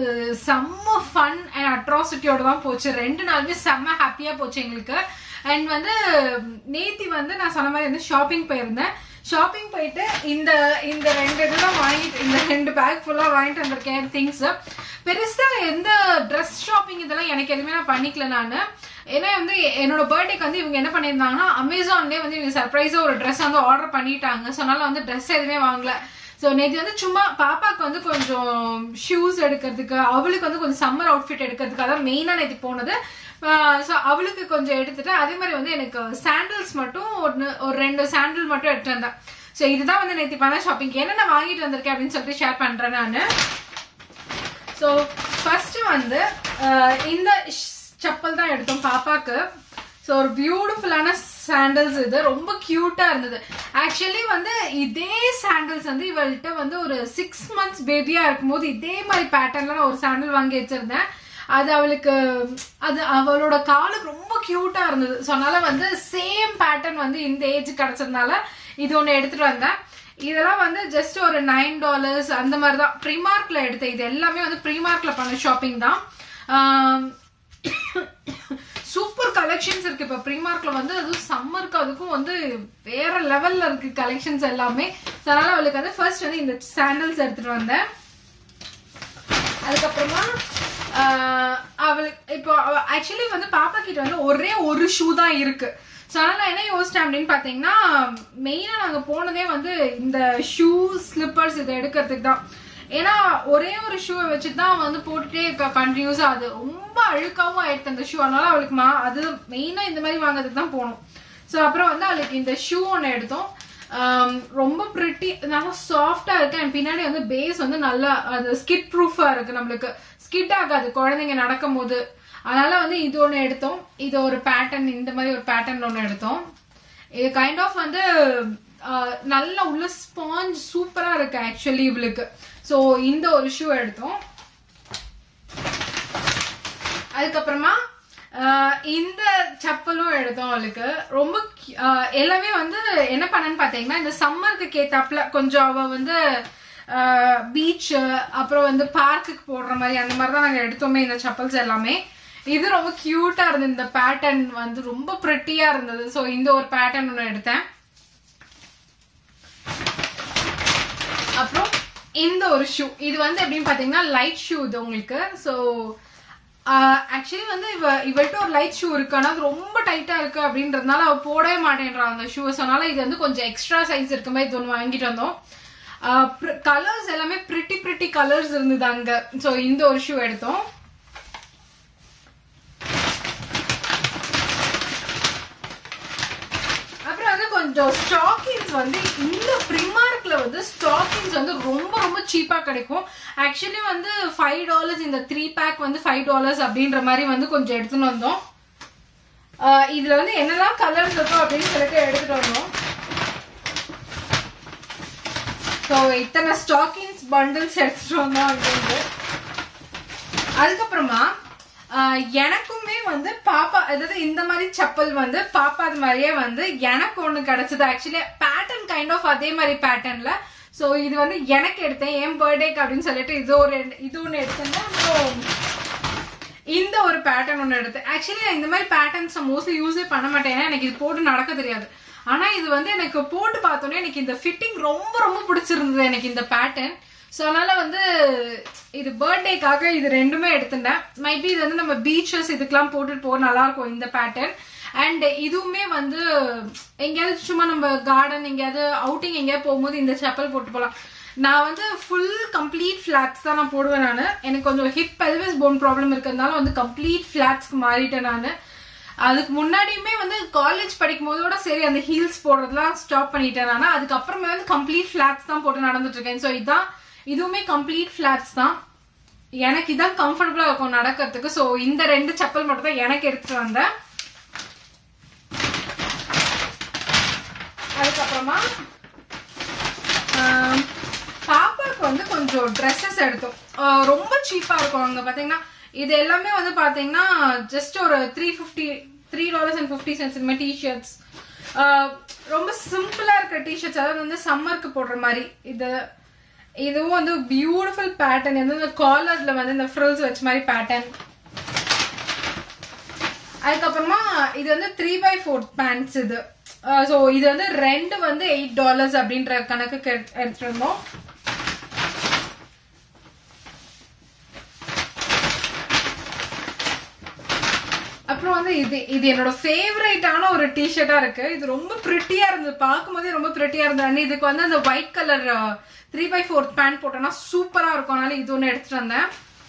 செம்ம ஃபன் அண்ட் அட்ராசிட்டியோட தான் போச்சு. ரெண்டு நாளுமே செம்ம ஹாப்பியாக போச்சு எங்களுக்கு. அண்ட் வந்து நேத்தி வந்து நான் சொன்ன மாதிரி வந்து ஷாப்பிங் போயிருந்தேன். ஷாப்பிங் போயிட்டு இந்த இந்த ரெண்டு இதெல்லாம் வாங்கிட்டு இந்த ரெண்டு பேக் ஃபுல்லாக வாங்கிட்டு வந்திருக்கேன் திங்ஸ். பெருசாக எந்த ட்ரெஸ் ஷாப்பிங் இதெல்லாம் எனக்கு எதுவுமே நான் பண்ணிக்கல நான். ஏன்னா வந்து என்னோட பர்த்டேக்கு வந்து இவங்க என்ன பண்ணியிருந்தாங்கன்னா அமேசான்லேயே வந்து இவங்க சர்ப்ரைஸாக ஒரு ட்ரெஸ் வந்து ஆர்டர் பண்ணிட்டாங்க. ஸோ அதனால வந்து ட்ரெஸ் எதுவுமே வாங்கல. ஸோ நேற்று வந்து சும்மா பாப்பாவுக்கு வந்து கொஞ்சம் ஷூஸ் எடுக்கிறதுக்கு, அவளுக்கு வந்து கொஞ்சம் சம்மர் அவுட்ஃபிட் எடுக்கிறதுக்கு அதான் மெயினாக நேற்று போனது. ஸோ அவளுக்கு கொஞ்சம் எடுத்துட்டு அதே மாதிரி வந்து எனக்கு சாண்டில்ஸ் மட்டும் ஒன்று ஒரு ரெண்டு சாண்டில் மட்டும் எடுத்துட்டு வந்தேன். ஸோ இதுதான் வந்து நேற்று பண்ண ஷாப்பிங். என்னென்ன வாங்கிட்டு வந்திருக்கேன் அப்படின்னு சொல்லிட்டு ஷேர் பண்ணுறேன் நான். ஸோ ஃபர்ஸ்ட் வந்து இந்த செப்பல் தான் எடுத்தோம் பாப்பாக்கு. ஸோ ஒரு பியூட்டிஃபுல்லான சாண்டல்ஸ். இது ரொம்ப கியூட்டா இருந்தது. ஆக்சுவலி வந்து இதே சாண்டல்ஸ் வந்து இவள்கிட்ட வந்து ஒரு சிக்ஸ் மந்த்ஸ் பேபியா இருக்கும்போது இதே மாதிரி பேட்டர்ன்ல நான் ஒரு சாண்டல் வாங்கி வச்சிருந்தேன். அது அவளுக்கு அது அவளோட காலுக்கு ரொம்ப கியூட்டா இருந்தது. ஸோ அதனால வந்து சேம் பேட்டர்ன் வந்து இந்த ஏஜ் கிடைச்சதுனால இது ஒன்று எடுத்துட்டு வந்தேன். இதெல்லாம் வந்து ஜஸ்ட் ஒரு நைன் டாலர்ஸ் அந்த மாதிரி தான் ப்ரீமார்க்ல எடுத்தேன். இது எல்லாமே வந்து ப்ரீமார்க்ல பண்ண ஷாப்பிங் தான். சூப்பர் கலெக்ஷன்ஸ் இருக்கு இப்ப ப்ரீமார்க்ல வந்து. அதுவும் சம்மருக்கு அதுக்கும் வந்து வேற லெவல்ல இருக்கு கலெக்ஷன்ஸ் எல்லாமே. அதனால அவளுக்கு வந்து ஃபர்ஸ்ட் வந்து இந்த சாண்டல்ஸ் எடுத்துட்டு வந்தேன். அதுக்கப்புறமா அவளுக்கு இப்போ ஆக்சுவலி வந்து பாப்பா கிட்ட வந்து ஒரே ஒரு ஷூ தான் இருக்கு. ஸோ அதனால நான் என்ன யோசிச்சேன் அப்படின்னு பார்த்தீங்கன்னா மெயினாக நாங்கள் போனதே வந்து இந்த ஷூ ஸ்லிப்பர்ஸ் இதை எடுக்கிறதுக்கு தான். ஏன்னா ஒரே ஒரு ஷூவை வச்சுட்டு தான் வந்து போட்டுட்டே இருக்க கண்டினியூஸாக. அது ரொம்ப அழுக்காவும் ஆயிடுது அந்த ஷூ. அதனால அவளுக்கு மா அது மெயினாக இந்த மாதிரி வாங்கிறதுக்கு தான் போகணும். ஸோ அப்புறம் வந்து அவளுக்கு இந்த ஷூ ஒன்று எடுத்தோம். ரொம்ப ப்ரிட்டி, நல்லா சாஃப்டா இருக்கு. அண்ட் பின்னாடி வந்து பேஸ் வந்து நல்லா அது ஸ்கிட் ப்ரூஃபா இருக்கு, நம்மளுக்கு ஸ்கிட் ஆகாது குழந்தைங்க நடக்கும் போது. அதனால வந்து இது ஒன்று எடுத்தோம். இது ஒரு பேட்டர்ன், இந்த மாதிரி ஒரு பேட்டர்ன் ஒன்று எடுத்தோம். இது கைண்ட் ஆஃப் வந்து நல்ல உள்ள ஸ்பாஞ்ச் சூப்பரா இருக்கு ஆக்சுவலி இவளுக்கு. ஸோ இந்த ஒரு ஷூ எடுத்தோம். அதுக்கப்புறமா இந்த செப்பலும் எடுத்தோம் அவளுக்கு. ரொம்ப எல்லாமே வந்து என்ன பண்ணன்னு பாத்தீங்கன்னா, இந்த சம்மருக்கு கேத்தாப்புல கொஞ்சம் அவ வந்து பீச் அப்புறம் வந்து பார்க்குக்கு போடுற மாதிரி அந்த மாதிரி தான் நாங்க எடுத்தோமே இந்த செப்பல்ஸ் எல்லாமே. இது ரொம்ப கியூட்டா இருந்தது, இந்த பேட்டர்ன் வந்து ரொம்ப பிரிட்டியா இருந்தது. ஸோ இந்த ஒரு பேட்டர்ன் ஒன்று எடுத்தேன். அப்புறம் இந்த ஒரு ஷூ, இது வந்து எப்படின்னு பாத்தீங்கன்னா லைட் ஷூ இது உங்களுக்கு. ஸோ ஆக்சுவலி வந்து இவ இவள்கிட்ட ஒரு லைட் ஷூ இருக்கு, ஆனா அது ரொம்ப டைட்டா இருக்கு அப்படின்றதுனால அவ போடவே மாட்டேன்றான் அந்த ஷூ. சொன்னால இது வந்து கொஞ்சம் எக்ஸ்ட்ரா சைஸ் இருக்க மாதிரி இது ஒன்று வாங்கிட்டு வந்தோம். கலர்ஸ் எல்லாமே பிரிட்டி பிரிட்டி கலர்ஸ் இருந்தது அங்க. ஸோ இந்த ஒரு ஷூ எடுத்தோம். அப்புறம் வந்து கொஞ்சம் ஸ்டாக்கிங்ஸ் வந்து இந்த பிரிமார்க்ல வந்து ஸ்டாக்கிங்ஸ் வந்து ரொம்ப ரொம்ப சீப்பா கிடைக்கும். ஆக்சுவலி வந்து ஃபைவ் டாலர்ஸ் இந்த த்ரீ பேக் வந்து ஃபைவ் டாலர்ஸ் அப்படின்ற மாதிரி வந்து கொஞ்சம் எடுத்துன்னு வந்தோம். இதுல வந்து என்னெல்லாம் கலர்ஸ் இருக்கும் அப்படின்னு சொல்லிட்டு எடுத்துட்டு வந்தோம். ஸோ இத்தனை ஸ்டாக்கிங்ஸ் பண்டில்ஸ் எடுத்துட்டு வந்தோம் அப்படின்னு. அதுக்கப்புறமா எனக்குமே வந்து பாப்பா, அதாவது இந்த மாதிரி செப்பல் வந்து பாப்பா அது மாதிரியே வந்து எனக்கு ஒண்ணு கிடைச்சது. ஆக்சுவலி பேட்டர்ன் கைண்ட் ஆஃப் அதே மாதிரி பேட்டர்ன்ல. ஸோ இது வந்து எனக்கு எடுத்தேன் என் பர்த்டேக்கு அப்படின்னு சொல்லிட்டு இது ஒரு இது ஒன்று எடுத்தேன்னா, அப்புறம் இந்த ஒரு பேட்டர்ன் ஒன்று எடுத்தேன். ஆக்சுவலி நான் இந்த மாதிரி பேட்டர்ன்ஸ் மோஸ்ட்லி யூஸே பண்ண மாட்டேன், ஏன்னா எனக்கு இது போட்டு நடக்க தெரியாது. ஆனா இது வந்து எனக்கு போட்டு பார்த்தோன்னே எனக்கு இந்த ஃபிட்டிங் ரொம்ப ரொம்ப பிடிச்சிருந்தது எனக்கு இந்த பேட்டர்ன். ஸோ அதனால வந்து இது பர்த்டேக்காக இது ரெண்டுமே எடுத்துட்டேன். மைபி இது வந்து நம்ம பீச்சஸ் இதுக்கெல்லாம் போட்டுட்டு போக நல்லா இருக்கும் இந்த பேட்டர்ன். அண்ட் இதுவுமே வந்து எங்கேயாவது சும்மா நம்ம கார்டன் எங்கேயாவது அவுட்டிங் எங்கேயாவது போகும்போது இந்த செப்பல் போட்டு போகலாம். நான் வந்து ஃபுல் கம்ப்ளீட் ஃபிளாட்ஸ் தான் நான் போடுவேன். நான் எனக்கு கொஞ்சம் ஹிப் பெல்விஸ் போன் ப்ராப்ளம் இருக்கிறதுனால வந்து கம்ப்ளீட் ஃபிளாட்ஸ்க்கு மாறிட்டேன் நான். அதுக்கு முன்னாடியுமே வந்து காலேஜ் படிக்கும் போதோட சரி அந்த ஹீல்ஸ் போடுறதுலாம் ஸ்டாப் பண்ணிட்டேன் நான். அதுக்கப்புறமே வந்து கம்ப்ளீட் ஃபிளாட்ஸ் தான் போட்டு நடந்துட்டு இருக்கேன். ஸோ இதுதான், இதுவுமே கம்ப்ளீட் ஃபிளாட்ஸ் தான். எனக்கு இதான் கம்ஃபர்டபுளா இருக்கும் நடக்கிறதுக்கு. ஸோ இந்த ரெண்டு செப்பல் மட்டும் தான் எனக்கு எடுத்துட்டு வந்தேன். அதுக்கப்புறமா பாப்பாவுக்கு வந்து கொஞ்சம் ட்ரெஸ்ஸஸ் எடுத்தோம். ரொம்ப சீப்பா இருக்கும் அங்க பாத்தீங்கன்னா. இது எல்லாமே வந்து பாத்தீங்கன்னா ஜஸ்ட் ஒரு three fifty three dollars and fifty cents இந்த மாதிரி டிஷர்ட்ஸ், ரொம்ப சிம்பிளா இருக்கிற டிஷர்ட்ஸ், அதாவது வந்து சம்மருக்கு போடுற மாதிரி. இது இதுவும் வந்து பியூட்டிஃபுல் பேட்டர்ன். வந்து இந்த காலர்ல வந்து இந்த ஃப்ரில்ஸ் வச்ச மாதிரி பேட்டர்ன். அதுக்கப்புறமா இது வந்து த்ரீ பை ஃபோர் பேண்ட்ஸ் இது. ஸோ இது வந்து ரெண்டு வந்து எயிட் டாலர்ஸ் அப்படின்ற கணக்குக்கு எடுத்துட்டு இருந்தோம். அப்புறம் வந்து இது இது என்னோட ஃபேவரட்டான ஒரு டிஷர்ட்டா இருக்கு. இது ரொம்ப பிரிட்டியா இருந்தது, பார்க்கும் போதே ரொம்ப பிரிட்டியா இருந்தது. இதுக்கு வந்து அந்த white colour three by fourth pant போட்டோம்னா சூப்பரா இருக்கும். அதனால இது ஒன்று எடுத்துட்டு வந்தேன்.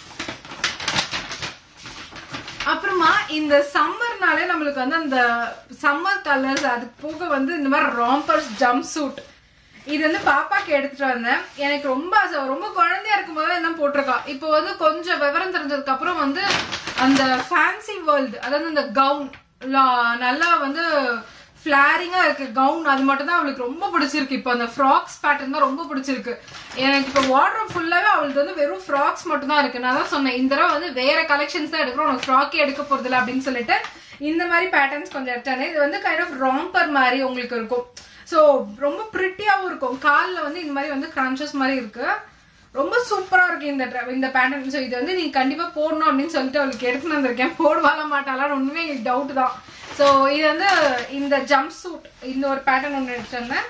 அப்புறமா இந்த சம்மர்னாலே நம்மளுக்கு வந்து அந்த சம்மர் கலர்ஸ், அது போக வந்து இந்த மாதிரி ராம்பர்ஸ் ஜம்ப் சூட், இது வந்து பாப்பாக்கு எடுத்துட்டு வந்தேன். எனக்கு ரொம்ப ஆசை, ரொம்ப குழந்தையா இருக்கும் போது என்ன போட்டிருக்கா. இப்போ வந்து கொஞ்சம் விவரம் தெரிஞ்சதுக்கு அப்புறம் வந்து அந்த ஃபேன்சி வேர்ல்டு, அதாவது இந்த கவுன் நல்லா வந்து ஃபிளாரிங்கா இருக்கு கவுன், அது மட்டும் தான் அவளுக்கு ரொம்ப பிடிச்சிருக்கு. இப்போ அந்த ஃப்ராக்ஸ் பேட்டர்ன் தான் ரொம்ப பிடிச்சிருக்கு எனக்கு. இப்போ வார்ட்ரோப் ஃபுல்லாவே அவளுக்கு வந்து வெறும் ஃப்ராக்ஸ் மட்டும் தான் இருக்கு. நான் தான் சொன்னேன் இந்த தடவை வந்து வேற கலெக்ஷன்ஸ் தான் எடுக்கிறோம், உனக்கு ஃப்ராக்கே எடுக்க போறது இல்லை அப்படின்னு சொல்லிட்டு இந்த மாதிரி பேட்டர்ன்ஸ் கொஞ்சம் எடுத்தானே. இது வந்து கைண்ட் ஆஃப் ராம்பர் மாதிரி உங்களுக்கு இருக்கும். ஸோ ரொம்ப பிரிட்டியாவும் இருக்கும். காலில் வந்து இந்த மாதிரி வந்து கிரன்ச்சஸ் மாதிரி இருக்கு, ரொம்ப சூப்பரா இருக்கு இந்த இந்த பேட்டர்ன். ஸோ இது வந்து நீ கண்டிப்பா போடணும் அப்படின்னு சொல்லிட்டு அவளுக்கு எடுத்துன்னு வந்திருக்கேன். போடுவாள மாட்டாளான்னு ஒண்ணுமே எங்களுக்கு டவுட் தான். ஸோ இது வந்து இந்த ஜம்ப் சூட், இந்த ஒரு பேட்டர்ன் ஒன்று எடுத்துட்டு வந்தேன்.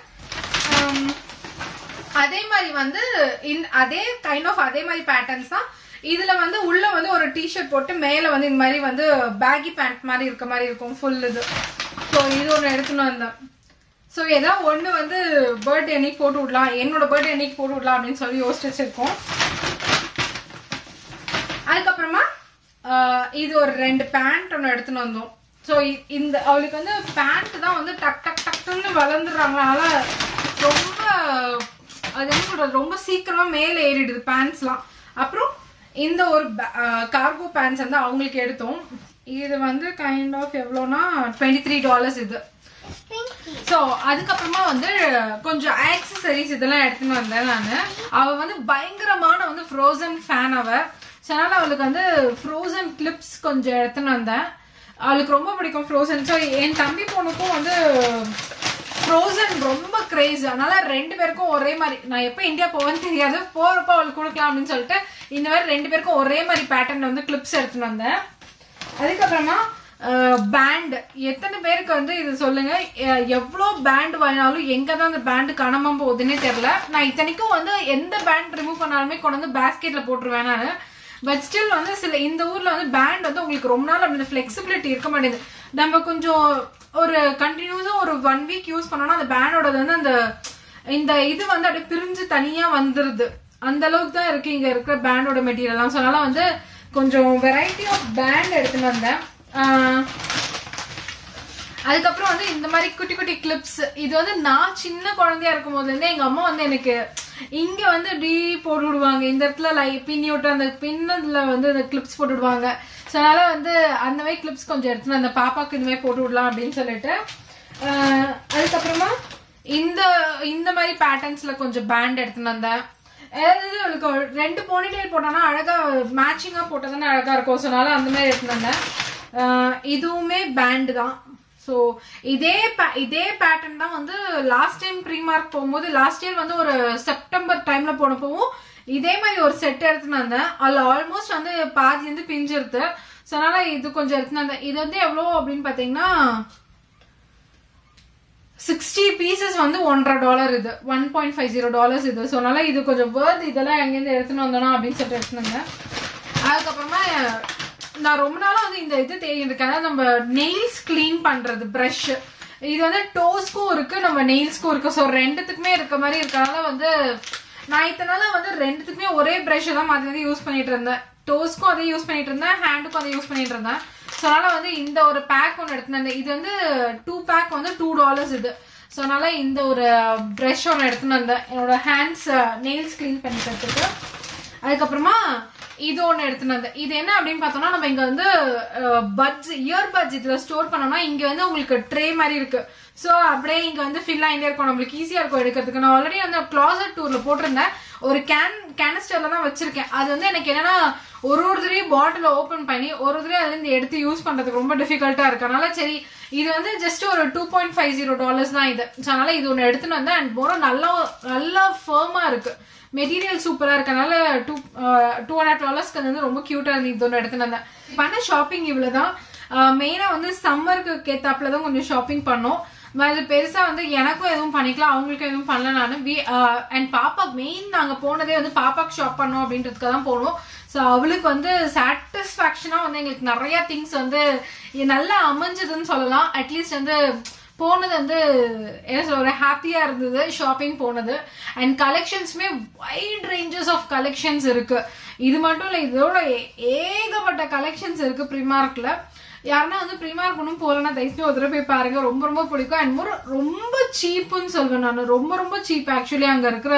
அதே மாதிரி வந்து அதே கைண்ட் ஆஃப் அதே மாதிரி பேட்டர்ன்ஸ் தான். இதுல வந்து உள்ள வந்து ஒரு டிஷர்ட் போட்டு மேல வந்து இந்த மாதிரி வந்து பேகி பேண்ட் மாதிரி இருக்க மாதிரி இருக்கும் ஃபுல் இது. ஸோ இது ஒன்று எடுத்துன்னு வந்தேன். ஸோ ஏதாவது ஒன்று வந்து பர்த்டே அன்னைக்கு போட்டு விடலாம், என்னோட பர்த்டே அன்னைக்கு போட்டு விடலாம் அப்படின்னு சொல்லி யோசிச்சு வச்சிருக்கோம். அதுக்கப்புறமா இது ஒரு ரெண்டு பேண்ட் ஒன்று எடுத்துன்னு வந்தோம். ஸோ இந்த அவளுக்கு வந்து பேண்ட் தான் வந்து டக் டக் டக்குன்னு வளர்ந்துடுறாங்க. அதனால ரொம்ப அது என்ன சொல்றது ரொம்ப சீக்கிரமா மேலே ஏறிடுது பேண்ட்ஸ்லாம். அப்புறம் இந்த ஒரு கார்கோ பேண்ட்ஸ் வந்து அவங்களுக்கு எடுத்தோம். இது வந்து கைண்ட் ஆஃப் எவ்வளோனா டுவெண்ட்டி த்ரீ டாலர்ஸ் இது. ஸோ அதுக்கப்புறமா வந்து கொஞ்சம் ஆக்சசரிஸ் இதெல்லாம் எடுத்துன்னு வந்தேன் நான். அவள் வந்து பயங்கரமான வந்து ஃப்ரோசன் ஃபேன் அவ. ஸோ அதனால அவளுக்கு வந்து ஃப்ரோசன் கிளிப்ஸ் கொஞ்சம் எடுத்துன்னு வந்தேன். அவளுக்கு ரொம்ப பிடிக்கும் ஃப்ரோசன். ஸோ என் தம்பி பொண்ணுக்கும் வந்து ஃப்ரோசன் ரொம்ப கிரேஸ். அதனால ரெண்டு பேருக்கும் ஒரே மாதிரி, நான் எப்போ இந்தியா போவேன்னு தெரியாது, போறப்போ அவளுக்கு கொடுக்கலாம் அப்படின்னு சொல்லிட்டு இந்த மாதிரி ரெண்டு பேருக்கும் ஒரே மாதிரி பேட்டர்ன் வந்து கிளிப்ஸ் எடுத்துன்னு வந்தேன். அதுக்கப்புறமா பேண்ட், எத்தனை பேருக்கு வந்து இது சொல்லுங்க, எவ்வளோ பேண்ட் வாங்கினாலும் எங்க தான் அந்த பேண்ட் காணாம போகுதுன்னே தெரியல. நான் இத்தனைக்கும் வந்து எந்த பேண்ட் ரிமூவ் பண்ணாலுமே கொண்டு வந்து பேஸ்கெட்ல போட்டுருவேன் நான். பட் ஸ்டில் வந்து சில இந்த ஊர்ல வந்து பேண்ட் வந்து உங்களுக்கு ரொம்ப நாள் அப்படி ஃபிளெக்சிபிலிட்டி இருக்க மாட்டேங்குது. நம்ம கொஞ்சம் ஒரு கண்டினியூஸா ஒரு ஒன் வீக் யூஸ் பண்ணோம்னா அந்த பேண்டோட வந்து அந்த இந்த இது வந்து அப்படியே பிரிஞ்சு தனியா வந்துருது. அந்த அளவுக்கு தான் இருக்கு இங்க இருக்கிற பேண்டோட மெட்டீரியல்லாம். ஸோ அதனால வந்து கொஞ்சம் வெரைட்டி ஆஃப் பேண்ட் எடுத்துன்னு வந்தேன். அதுக்கப்புறம் வந்து இந்த மாதிரி குட்டி குட்டி கிளிப்ஸ், இது வந்து நான் சின்ன குழந்தையா இருக்கும் போதுல இருந்தே எங்க அம்மா வந்து எனக்கு இங்க வந்து இப்படி போட்டு விடுவாங்க, இந்த இடத்துல லை பின்னி விட்டு அந்த பின்னதுல வந்து இந்த கிளிப்ஸ் போட்டு விடுவாங்க. ஸோ அதனால வந்து அந்த மாதிரி கிளிப்ஸ் கொஞ்சம் எடுத்துன்னு அந்த பாப்பாக்கு இந்த மாதிரி போட்டு விடலாம் அப்படின்னு சொல்லிட்டு. அதுக்கப்புறமா இந்த இந்த மாதிரி பேட்டர்ன்ஸ்ல கொஞ்சம் பேண்ட் எடுத்துன்னு வந்தேன். அதாவது அவளுக்கு ரெண்டு போனிடெயில் போட்டோம்னா அழகா மேட்சிங்கா போட்டதுன்னு அழகா இருக்கும். ஸோ அதனால அந்த மாதிரி எடுத்துன்னு வந்தேன். இதுவுமே பேண்ட் தான். ஸோ இதே இதே பேட்டர்ன் தான் வந்து லாஸ்ட் டைம் ப்ரீமார்க் போகும்போது, லாஸ்ட் இயர் வந்து ஒரு செப்டம்பர் டைம்ல போனப்பவும் இதே மாதிரி ஒரு செட் எடுத்துன்னு வந்தேன். அதில் ஆல்மோஸ்ட் வந்து பாதி வந்து பிஞ்சிருது. ஸோ அதனால இது கொஞ்சம் எடுத்துன்னு வந்தேன். இது வந்து எவ்வளோ அப்படின்னு பார்த்தீங்கன்னா சிக்ஸ்டி பீசஸ் வந்து ஒன்றரை டாலர், இது one point five zero dollars இது. ஸோ அதனால இது கொஞ்சம் வேர்த், இதெல்லாம் எங்கேருந்து எடுத்துன்னு வந்தோம் அப்படின்னு சொல்லிட்டு எடுத்துன்னு வந்தேன். அதுக்கப்புறமா நான் ரொம்ப நாளா வந்து இந்த இது தேடிருக்கேன், நம்ம நெயில்ஸ் கிளீன் பண்றது ப்ரஷ். இது வந்து டோஸ்க்கும் இருக்கு, நம்ம நெயில்ஸ்க்கும் இருக்கு. ஸோ ரெண்டுத்துக்குமே இருக்க மாதிரி இருக்கனால வந்து நான் இத்தனால வந்து ரெண்டுத்துக்குமே ஒரே ப்ரஷ் தான் மாற்றி வந்து யூஸ் பண்ணிட்டு இருந்தேன். டோஸ்க்கும் அதே யூஸ் பண்ணிட்டு இருந்தேன், ஹேண்டுக்கும் அதே யூஸ் பண்ணிட்டு இருந்தேன். ஸோ அதனால வந்து இந்த ஒரு பேக் ஒன்று எடுத்துனேன். இது வந்து டூ பேக் வந்து டூ டாலர்ஸ் இது. ஸோ அதனால இந்த ஒரு ப்ரஷ் ஒன்று எடுத்துன்னு வந்தேன் என்னோட ஹேண்ட்ஸ் நெயில்ஸ் கிளீன் பண்ணிக்கிறதுக்கு. அதுக்கப்புறமா இது ஒன்று எடுத்துன்னு வந்தேன். இது என்ன அப்படின்னு பார்த்தோம்னா, நம்ம இங்க வந்து பட்ஸ் இயர் பட்ஸ் இதுல ஸ்டோர் பண்ணோம்னா இங்க வந்து உங்களுக்கு ட்ரே மாதிரி இருக்கு. ஸோ அப்படியே இங்க வந்து ஃபில் ஆகிட்டே இருக்கும், நம்மளுக்கு ஈஸியா இருக்கும் எடுக்கிறதுக்கு. நான் ஆல்ரெடி வந்து கிளாசட் டூர்ல போட்டிருந்தேன், ஒரு கேன் கேனிஸ்டர்ல தான் வச்சிருக்கேன். அது வந்து எனக்கு என்னன்னா ஒரு ஒரு தடவையும் பாட்டில் ஓப்பன் பண்ணி ஒரு தடவை அதுல இருந்து எடுத்து யூஸ் பண்றதுக்கு ரொம்ப டிஃபிகல்ட்டா இருக்கு. அதனால சரி இது வந்து ஜஸ்ட் ஒரு two point five zero dollars தான் இது. ஸோ அதனால இது ஒன்று எடுத்துன்னு வந்தேன். அண்ட் போற நல்லா நல்லா ஃபர்மா இருக்கு, மெட்டீரியல் சூப்பரா இருக்கனால டூ டூ ஹண்ட்ரட் டாலர்ஸ்க்கு வந்து ரொம்ப கியூட்டா இருந்து இது ஒன்று எடுத்துன்னு வந்தேன். பண்ண ஷாப்பிங் இவ்வளவுதான். மெயினா வந்து சம்மருக்கு ஏத்தாப்புல தான் கொஞ்சம் ஷாப்பிங் பண்ணோம். அது பெருசா வந்து எனக்கும் எதுவும் பண்ணிக்கலாம், அவங்களுக்கும் எதுவும் பண்ணல. நானும் அண்ட் பாப்பா மெயின் நாங்க போனதே வந்து பாப்பாக்கு ஷாப் பண்ணோம் அப்படின்றதுக்காக தான் போனோம். ஸோ அவளுக்கு வந்து சாட்டிஸ்ஃபேக்ஷனா வந்து எங்களுக்கு நிறைய திங்ஸ் வந்து நல்லா அமைஞ்சதுன்னு சொல்லலாம். அட்லீஸ்ட் வந்து போனது வந்து என்ன சொல்ற ஹாப்பியா இருந்தது ஷாப்பிங் போனது. அண்ட் கலெக்ஷன்ஸுமே வைட் ரேஞ்சஸ் ஆஃப் கலெக்ஷன்ஸ் இருக்கு. இது மட்டும் இல்லை, இதோட ஏகப்பட்ட கலெக்ஷன்ஸ் இருக்கு ப்ரீமார்க்ல. யாருன்னா வந்து ப்ரீமார்க் ஒன்றும் போகலன்னா தயவுசெய்து ஒரு தடவை போய் பாருங்க, ரொம்ப ரொம்ப பிடிக்கும். அண்ட் மோர் ரொம்ப சீப்புன்னு சொல்வேன் நான், ரொம்ப ரொம்ப சீப் ஆக்சுவலி அங்க இருக்கிற.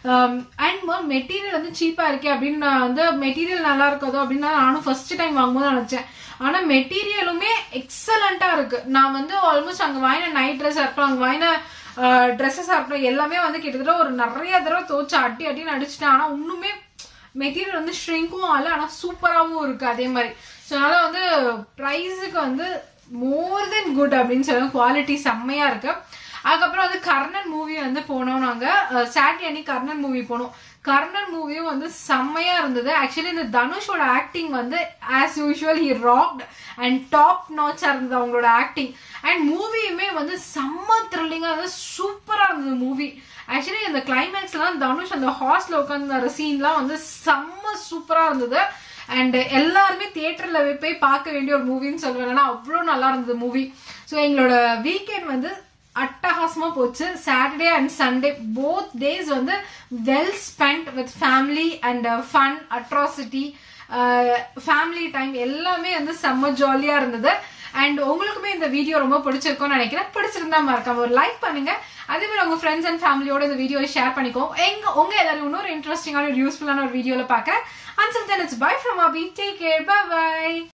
அண்ட் மோர் மெட்டீரியல் வந்து சீப்பா இருக்கே அப்படின்னு நான் வந்து மெட்டீரியல் நல்லா இருக்காதோ அப்படின்னு நானும் ஃபர்ஸ்ட் டைம் வாங்கும்போது நினைச்சேன். ஆனா மெட்டீரியலுமே எக்ஸலண்டா இருக்கு. நான் வந்து ஆல்மோஸ்ட் அங்க வாங்கின நைட் ட்ரெஸ் இருக்கட்டும், அங்க வாங்கின ட்ரெஸ்ஸஸா இருக்கட்டும், எல்லாமே வந்து கிட்டத்தட்ட ஒரு நிறைய தடவை தோச்சு அட்டி அட்டின்னு அடிச்சுட்டேன். ஆனா இன்னுமே மெட்டீரியல் வந்து ஷ்ரிங்கும் ஆகல, ஆனா சூப்பராகவும் இருக்கு அதே மாதிரி. ஸோ அதனால வந்து ப்ரைஸுக்கு வந்து மோர் தென் குட் அப்படின்னு சொல்லுவோம், குவாலிட்டி செம்மையா இருக்கு. அதுக்கப்புறம் வந்து கர்ணன் மூவி வந்து போனோம் நாங்க, சாட்டர்டே அன்னைக்கு கர்ணன் மூவி போனோம். கர்ணன் மூவியும் வந்து செம்மையா இருந்தது. ஆக்சுவலி இந்த தனுஷோட ஆக்டிங் வந்து as usual he rocked and top நாச்சா இருந்தது அவங்களோட ஆக்டிங். அண்ட் மூவியுமே வந்து செம்ம த்ரில்லிங்கா இருந்தது, சூப்பரா இருந்தது மூவி. ஆக்சுவலி இந்த கிளைமேக்ஸ் எல்லாம் தனுஷ் அந்த ஹாஸ்ல உட்காந்து சீன்லாம் வந்து செம்ம சூப்பரா இருந்தது. அண்ட் எல்லாருமே தியேட்டர்ல போய் பார்க்க வேண்டிய ஒரு மூவின்னு சொல்லுவேன், ஏன்னா அவ்வளோ நல்லா இருந்தது மூவி. ஸோ எங்களோட வீக்கெண்ட் வந்து அட்டகாசமா போச்சு. Saturday and Sunday both days வந்து well spend with family and fun, atrocity, family time எல்லாமே வந்து செம்ம ஜாலியா இருந்தது. அண்ட் உங்களுக்குமே இந்த வீடியோ ரொம்ப பிடிச்சிருக்கும்னு நினைக்கிறேன். பிடிச்சிருந்தா மறக்காம ஒரு லைக் பண்ணுங்க. அதே மாதிரி உங்க ஃப்ரெண்ட்ஸ் அண்ட் ஃபேமிலியோட இந்த வீடியோவை ஷேர் பண்ணிக்கோ. எங்க உங்க எல்லாரும் இன்னொரு இன்ட்ரெஸ்டிங்கான ஒரு யூஸ்ஃபுல்லான ஒரு வீடியோல பார்க்க. Until then, it's bye from Abhi. Take care. Bye bye.